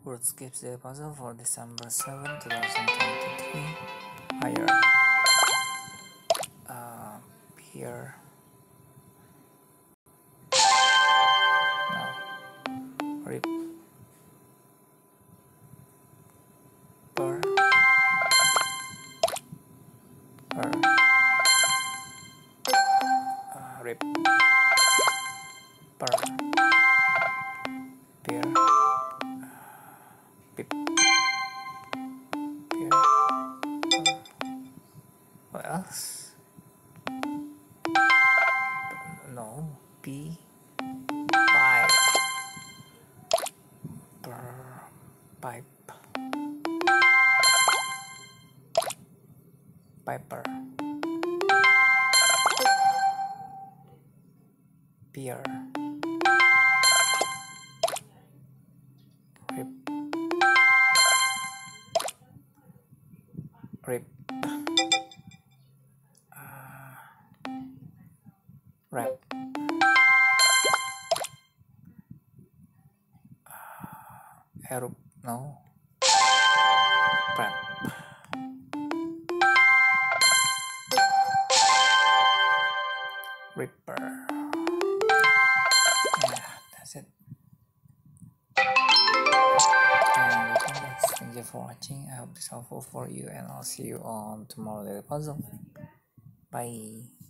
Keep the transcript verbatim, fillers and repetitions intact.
WordsCapes Daily Puzzle for December seventh, twenty twenty-three. Higher. Uh, here. Now. Rip. Per. Per. Uh, rip. Per. Peer. Pip. Peer. What else? No. P. Pipe. Per. Pipe. Piper. Peer. Rip. Rip. Uh, rap. Uh, erup. No. Prep. Ripper. Yeah, that's it. And welcome guys. Thank you for watching. I hope this is helpful for you, and I'll see you on tomorrow daily puzzle. Bye.